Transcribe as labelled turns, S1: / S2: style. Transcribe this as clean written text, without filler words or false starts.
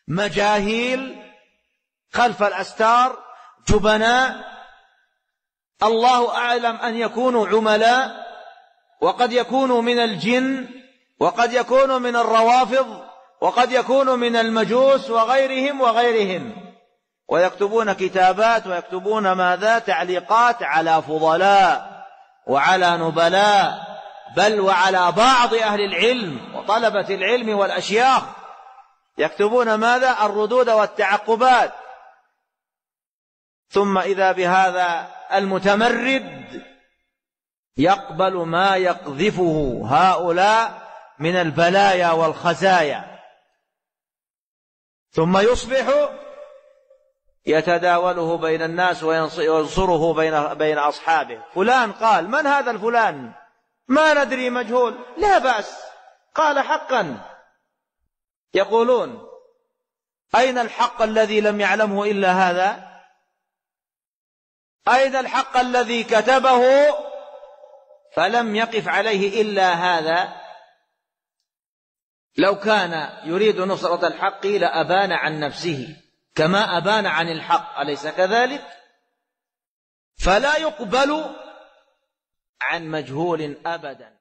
S1: مجاهيل خلف الأستار، جبناء، الله أعلم أن يكونوا عملاء، وقد يكونوا من الجن، وقد يكونوا من الروافض، وقد يكونوا من المجوس وغيرهم، ويكتبون كتابات ويكتبون ماذا؟ تعليقات على فضلاء وعلى نبلاء، بل وعلى بعض أهل العلم وطلبة العلم والأشياخ، يكتبون ماذا؟ الردود والتعقبات. ثم إذا بهذا المتمرد يقبل ما يقذفه هؤلاء من البلايا والخزايا، ثم يصبح يتداوله بين الناس وينصره بين أصحابه. فلان قال، من هذا الفلان؟ ما ندري، مجهول. لا بأس، قال حقا. يقولون أين الحق الذي لم يعلمه إلا هذا؟ أين الحق الذي كتبه فلم يقف عليه إلا هذا؟ لو كان يريد نصرة الحق لأبان عن نفسه كما أبان عن الحق، أليس كذلك؟ فلا يقبل عن مجهول أبدا.